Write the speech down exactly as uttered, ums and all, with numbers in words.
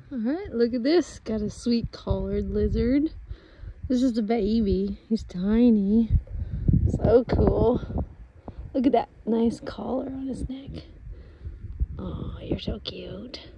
Alright, look at this. Got a sweet collared lizard. This is a baby. He's tiny. So cool. Look at that nice collar on his neck. Oh, you're so cute.